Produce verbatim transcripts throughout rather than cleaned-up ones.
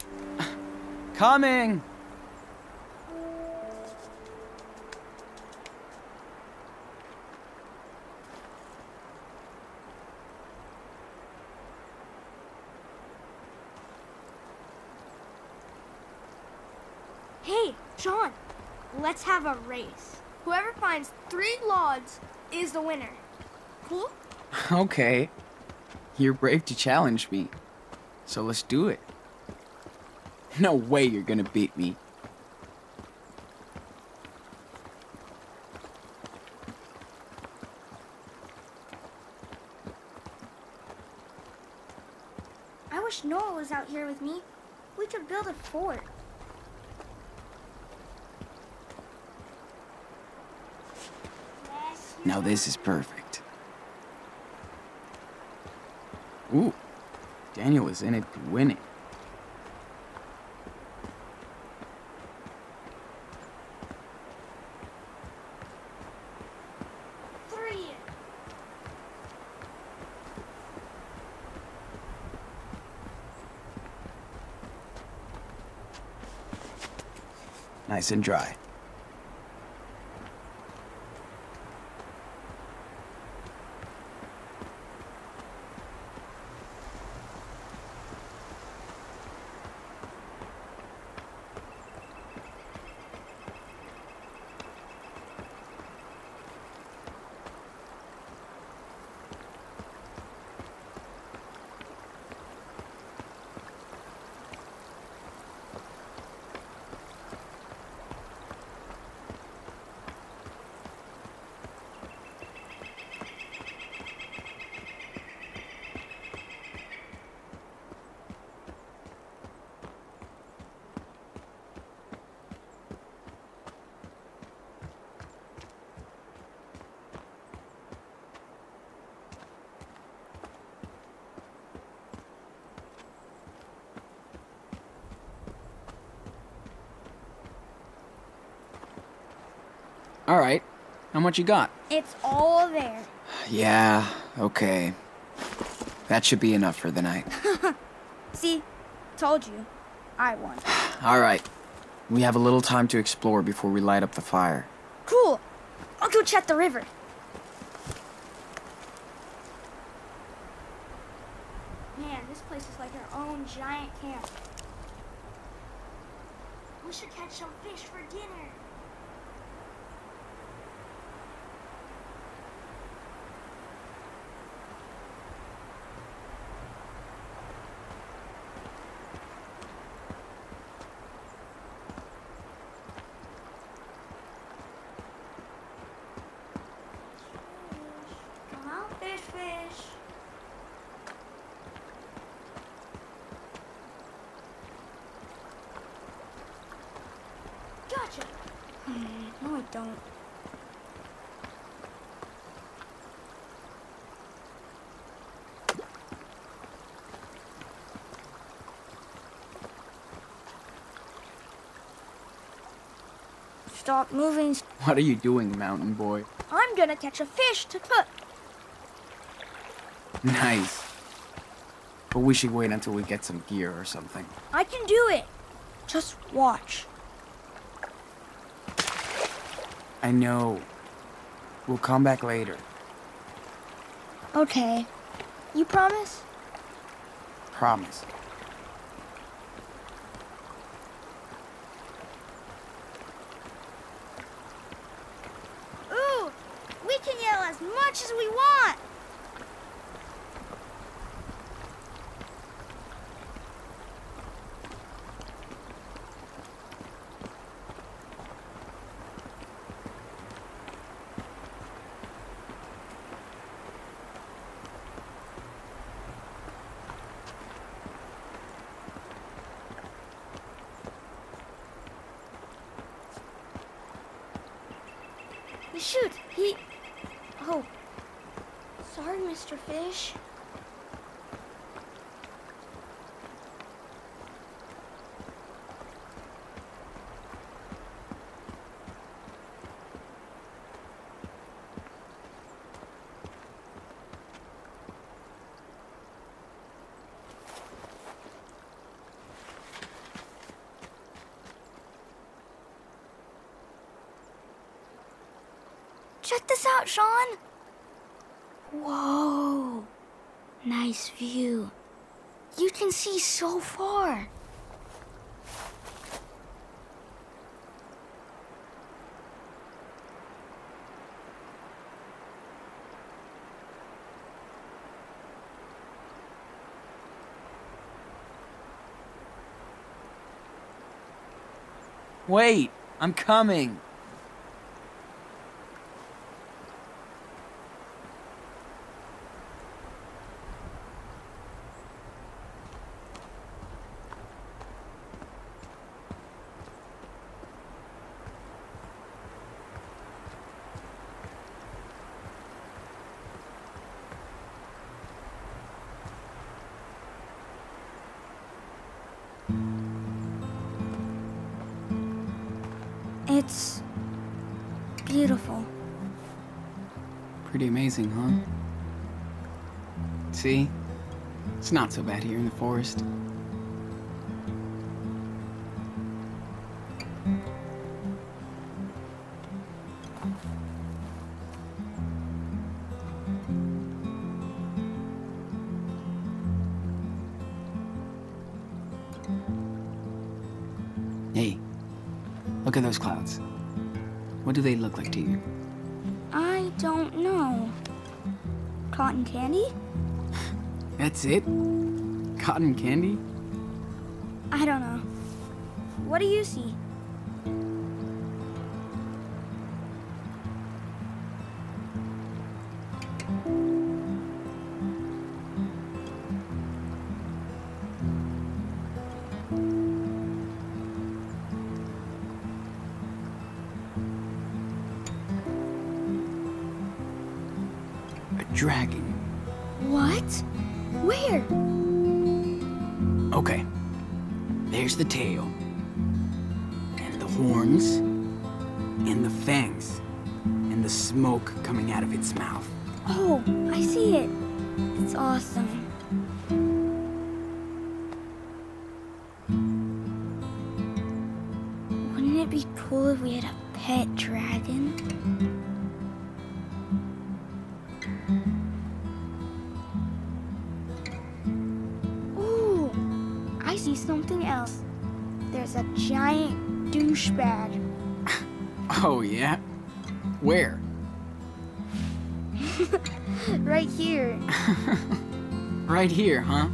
Coming! Hey, John, let's have a race. Whoever finds three logs is the winner. Cool? Okay. You're brave to challenge me. So let's do it. No way you're gonna beat me. I wish Noah was out here with me. We could build a fort. Now this is perfect. Ooh, Daniel is in it to win it. Three. Nice and dry. All right, how much you got? It's all there. Yeah, okay. That should be enough for the night. See? Told you. I won. All right, we have a little time to explore before we light up the fire. Cool. I'll go check the river. Man, this place is like our own giant camp. We should catch some fish for dinner. Come out, fish, fish. Gotcha. No, I don't. Stop moving. What are you doing, mountain boy? I'm gonna catch a fish to cook. Nice. But we should wait until we get some gear or something. I can do it. Just watch. I know. We'll come back later. Okay. You promise? Promise. Ooh, we can yell as much as we want. Shoot, he... Oh. Sorry, Mister Fish. Check this out, Sean. Whoa. Nice view. You can see so far. Wait, I'm coming. It's beautiful. Pretty amazing, huh? See? It's not so bad here in the forest. Hey, look at those clouds. What do they look like to you? I don't know. Cotton candy? That's it? Cotton candy? I don't know. What do you see? A dragon. What? Where? Okay. There's the tail. And the horns. And the fangs. And the smoke coming out of its mouth. Oh, I see it. It's awesome. Wouldn't it be cool if we had a pet dragon? Ooh, I see something else. There's a giant douchebag. Oh, yeah? Where? Right here. Right here, huh?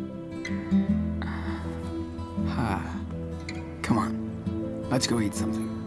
Come on, let's go eat something.